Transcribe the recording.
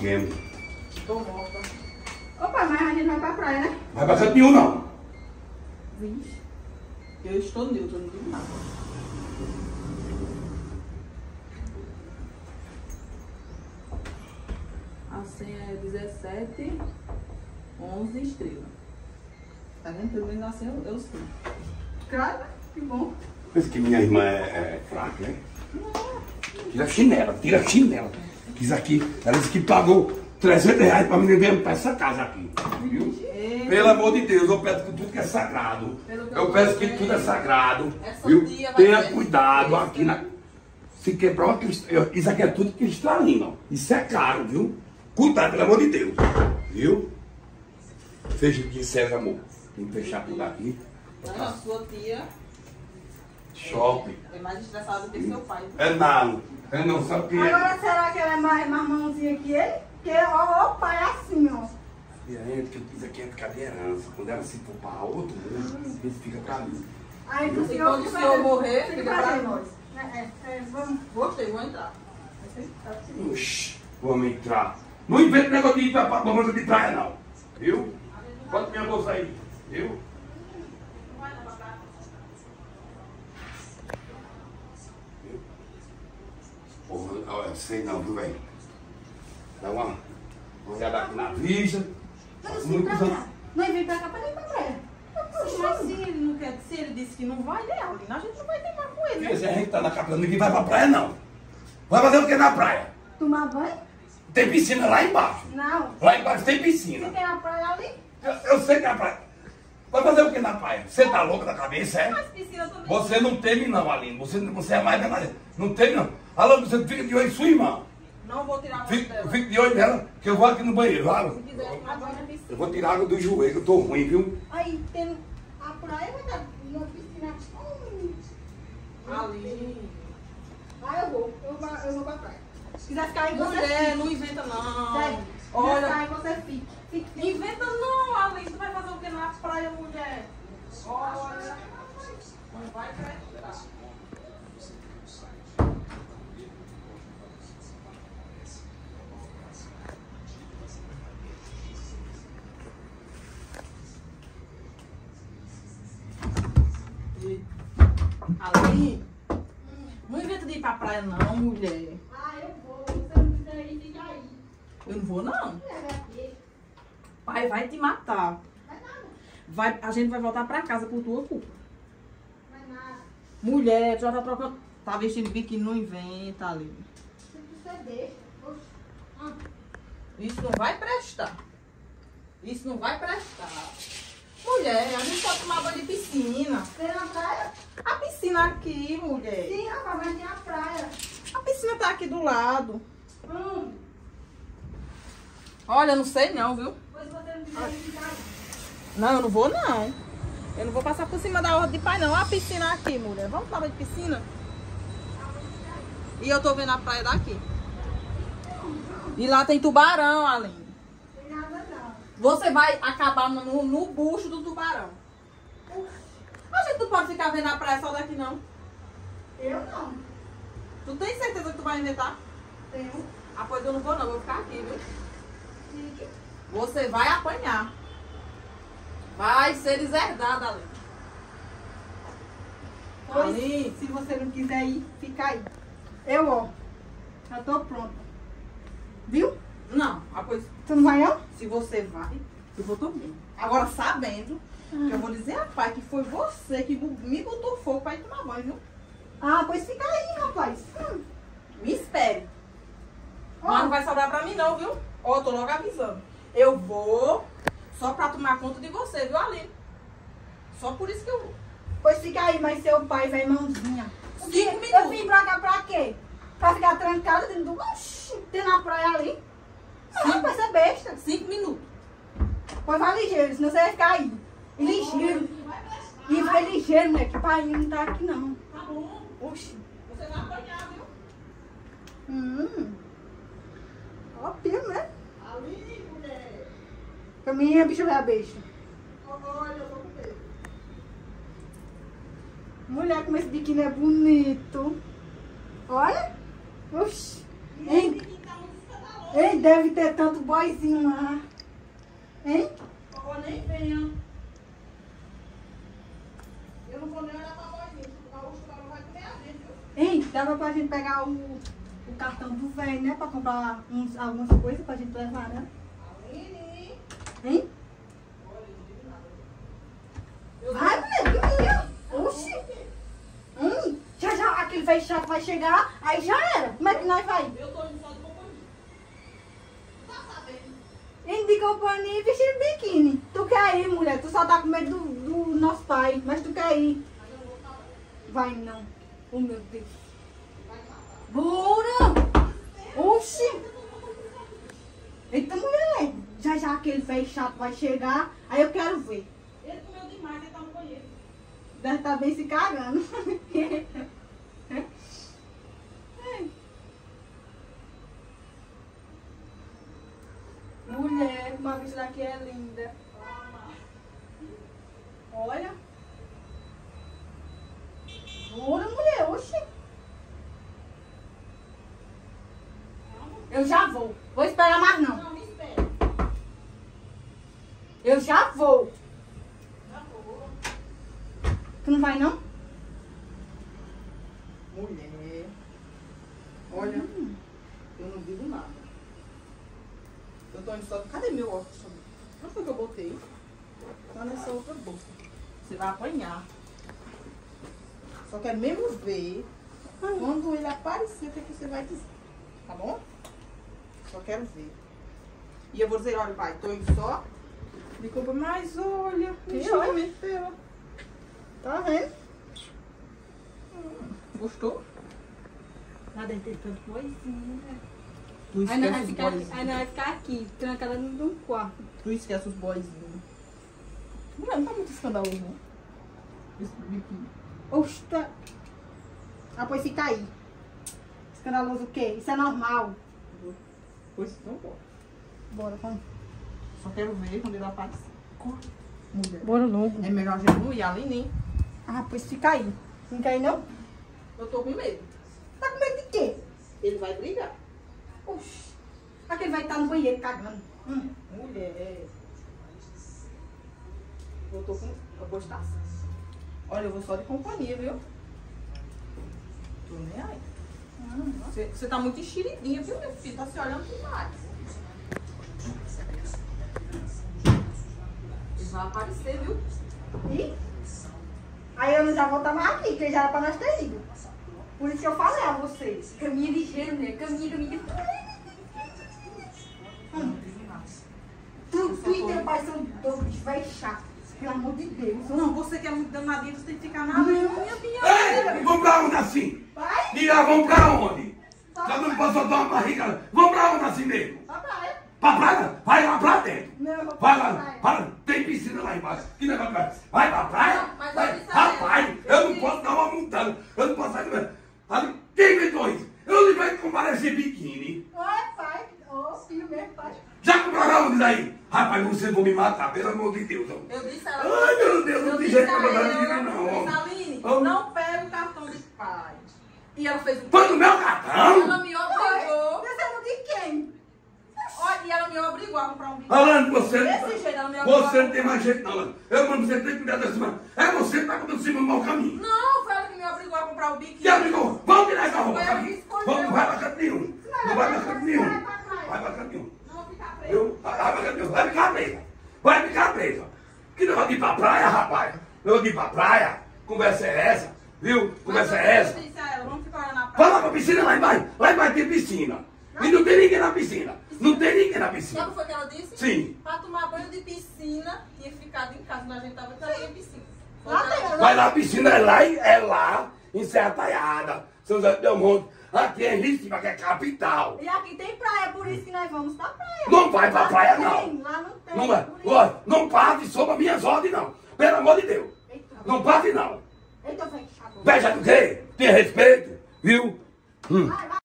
mesmo. Tô morta. Opa, mas a gente vai pra praia, né? Vai pra canto nenhum, não. Vixe. Eu estou neutra, não digo nada. A senha é 17, 11 estrela. Tá vendo? Pelo menos assim eu sei. Claro, que bom. Pensa que minha irmã é fraca, né? Tira a chinela, tira a chinela. Quis aqui, ela disse que pagou 300 reais pra mim vir pra essa casa aqui. Viu? Pelo amor de Deus, eu peço que tudo que é sagrado. Eu peço que tudo é sagrado. Viu? Tenha cuidado aqui na. Se quebrar uma cristal. Isso aqui é tudo cristalino. Ó. Isso é caro, viu? Cuidado, pelo amor de Deus. Viu? Fecha aqui, César, amor. Tem que fechar tudo aqui. Não, a sua tia Shopping. é mais estressada do que seu pai. É não. É não, sabe o que é? Agora será que ela é mais mãozinha que ele? Porque ó, o pai é assim, ó. E aí, que eu fiz aqui é de cadeirança. Quando ela se for para outro mundo, ele fica pra mim. Aí do E senhor quando que o vai- senhor morrer, fica fica pra pra gente. nós. Vamos. Gostei, vou entrar. Oxi, vamos entrar. Não inventa negócio de ir pra bolsa de praia, não. Viu? Bota minha bolsa aí. Viu? Porra, olha, sei não, viu, velho? Dá uma olhada aqui na vista. Faz muitos anos. Não vem pra cá pra nem pra praia. Mas se ele não quer, se ele disse que não vai, né, Aline? A gente não vai teimar com ele. Porque se a gente tá na capital, ninguém vai pra praia, não. Vai fazer o que na praia? Tomar banho? Tem piscina lá embaixo. Não. Lá embaixo tem piscina. Se tem a praia ali, Eu sei que é na praia. Vai fazer o que na praia? Você tá louca da cabeça, é? Mas piscina também. Você não teme não, Aline. Você é mais danada. Não teme não. Alô, você fica de olho em sua irmã. Não vou tirar a mão Fica dela. de olho nela, que eu vou aqui no banheiro, vai. Se quiser tomar banho na piscina. Eu vou tirar água do joelho, eu tô ruim, viu? aí tem a praia, vai dar uma piscina. Aline. Aí eu vou pra praia. Se quiser ficar aí, você Mulher, fica. não inventa não. Sério. Olha, Aí você fica. Fica. inventa não, Aline. Tu vai fazer o que na praia, mulher? Olha. Não vai prestar. Aline, não inventa de ir pra praia não, mulher. Ah, eu vou. Você não quiser ir, fica aí. Eu não vou não. Leva aqui. Pai vai te matar. Vai nada. A gente vai voltar pra casa por tua culpa. Vai nada. Mulher, tu já tá trocando. Tá vestindo biquíni, não inventa, Aline. Se você deixa. Oxe. Ah. Isso não vai prestar. Isso não vai prestar. Mulher, a gente pode tomar banho de piscina. Tem na praia? A piscina aqui, mulher. Sim, rapaz, mas tem a praia. A piscina tá aqui do lado. Hum. Olha, eu não sei não, viu? Pois você não quiser ir, fica aí. Não, eu não vou não. Eu não vou passar por cima da ordem de pai não. Olha a piscina aqui, mulher. Vamos tomar banho de piscina? E eu tô vendo a praia daqui. E lá tem tubarão, Aline. Tem nada não. Você vai acabar no bucho do tubarão. A gente não pode ficar vendo a praia só daqui, não. Eu não. Tu tem certeza que tu vai inventar? Tenho. Ah, pois eu não vou não, eu vou ficar aqui, viu? Fique. Você vai apanhar. Vai ser deserdada, Aline. Pois, Aline. se você não quiser ir, fica aí. Eu, ó. Já tô pronta. Viu? Não, ah, pois Tu não vai, não? se você vai, eu vou também. Agora sabendo que eu vou dizer a pai que foi você que me botou fogo pra ir tomar banho, viu? Ah, pois fica aí, rapaz. Me espere. Ó. Mas não vai sobrar pra mim não, viu? Ó, tô logo avisando. Eu vou só pra tomar conta de você, viu, Aline? Só por isso que eu vou. Pois fica aí, mas seu pai vai mãozinha. 5 Eu minutos. vim pra cá pra quê? Pra ficar trancada dentro do... Oxi, tem na praia ali. Ah, vai ser besta. 5 minutos. Pois vai ligeiro, senão você vai ficar aí. E ligeiro. E vai ligeiro, né? Que pai não tá aqui, não. Tá bom. Oxi. Você vai apanhar, viu? Ó, pio, né? Aline, mulher. Caminha, bicho velha besta. Olha, eu tô com medo. Mulher, como esse biquíni é bonito. Olha. Oxi. E esse biquíni tá muito escandaloso. Ei, deve ter tanto boizinho lá. Hein? Vovó nem venha. Eu não vou nem olhar pra boizinha. O tubarão vai comer a gente, viu? Ei, dava pra gente pegar o cartão do velho, né? Pra comprar algumas coisas pra gente levar, né? Aline. Hein? Vai, mulher, oxi. Já aquele velho chato vai chegar, aí já era. Como é que nós vai? Eu tô indo só de companhia. Tá sabendo? Indo de companhia e vestindo biquíni. Tu quer ir, mulher? Tu só tá com medo do nosso pai, mas tu quer ir. Mas eu não vou falar. Vai não. Oh, meu Deus. Bora! Oxi! Eita, mulher, já aquele velho chato vai chegar, aí eu quero ver. Ele comeu demais, ele tá no banheiro. Deve estar bem se cagando. Mulher, uma vista daqui é linda. Olha. Bora, mulher, oxi. Eu já vou. Vou esperar mais não. Não, me espera. Eu já vou. Já vou. Tu não vai não? Mulher. Olha, eu não digo nada. Eu tô indo só. Cadê meu óculos? Onde foi que eu botei? Tá nessa outra bolsa. Você vai apanhar. Só quero mesmo ver quando ele aparecer o que você vai dizer. Tá bom? Só quero ver. E eu vou dizer, olha, pai, tô indo só. Me compra mais, olha. Que olha, olha? minha filha. Tá vendo? Gostou? Lá deve ter tanto boizinho, né? Tu Aí nós esquece vai os ficar, boyzinhos. aí nós vai ficar aqui, trancada num quarto. Tu esquece os boyzinhos. Não tá muito escandaloso, não. Esse biquíni. Oxe, tá... Ah, pois fica aí. Escandaloso o quê? Isso é normal. Pois não pode. Bora, vamos. Só quero ver quando ele aparecer. Mulher. Bora logo. É melhor a gente não ir ali, nem. Ah, pois fica aí. Fica aí não? Eu tô com medo. Tá com medo de quê? Ele vai brigar. Oxe. Aquele vai estar no banheiro cagando. Mulher. Eu tô com. Eu vou estar assim. Olha, eu vou só de companhia, viu? Tô nem aí. Você tá muito enxeridinha, viu, meu filho? Tá se olhando demais. Ele vai aparecer, viu? E? Aí eu não já vou estar mais aqui, porque já era pra nós ter ido. Por isso que eu falei a vocês. Caminha ligeiro, né? Caminha. Tu e teu pai são dois, vai chato. Pelo amor de Deus. Não, você que é muito danadinha, você tem que ficar na Não. Ei, vamos pra onde assim? Vai? E lá, vamos pra onde? Já não posso soltar uma barriga. Vamos pra onde assim mesmo? Vai pra aí. Pra praia? Vai lá pra dentro. Não, eu vou Vai pra lá, praia. para. Tem piscina lá embaixo. Que negócio é? Vai pra praia? Não, mas Vai. eu disse a Rapaz, ele. eu não posso dar uma montada. Eu não posso sair do meu. Ali, quem inventou isso? Eu não vai comprar esse biquíni. Oi, pai. Ô, filho mesmo, pai. Já compraram onde daí? Rapaz, vocês vão me matar, pelo amor de Deus. Eu disse a ela. Ai, meu Deus, não Eu tem disse jeito a pra comprar ela, biquíni, não. Aline, Vamos. não pega o cartão de pai. E ela fez o Foi no meu cartão? Ela me obrigou. Descendo de quem? Olha, e ela me obrigou a comprar um biquíni. Alane, você. Desse jeito, ela me obrigou. Você não tem mais jeito, não, Alane. Eu mando você ter que cuidar dessa mão. É você que tá comendo cima do mau caminho. Não, foi ela que me obrigou a comprar o biquíni. Que amigo, vamos tirar essa roupa Foi ela aqui. que escolheu. Vamos, não vai pra canto nenhum. Não vai pra canto nenhum. Vai pra canto nenhum. Não, fica preso. Viu? Vai pra canto nenhum. Vai ficar presa. Vai ficar presa. Que negócio de ir pra praia, rapaz? Negócio de ir pra praia? Conversa é essa? Viu? Conversa é essa? Eu disse a ela, vamos ficar olhando na Vai praia. lá pra piscina lá embaixo. Lá embaixo tem piscina. E não tem ninguém na piscina. Não tem ninguém na Sabe o piscina. que foi que ela disse? Sim. Pra tomar banho de piscina, tinha ficado em casa. Quando a gente tava em casa, tinha piscina. Foi Lá o que ela tem, disse. Vai lá, a piscina é lá em Serra Talhada. São José do Del Monte. Aqui é Recife, que é capital. E aqui tem praia, por isso que nós vamos pra praia. Não vai pra Lá praia, tem, não. Lá não tem. Não vai. por isso. Olha, não parte sob as minhas ordens, não. Pelo amor de Deus. Eita, Não parte, não. eita, velho chato. Veja do quê? Tenha respeito, viu? Vai, vai.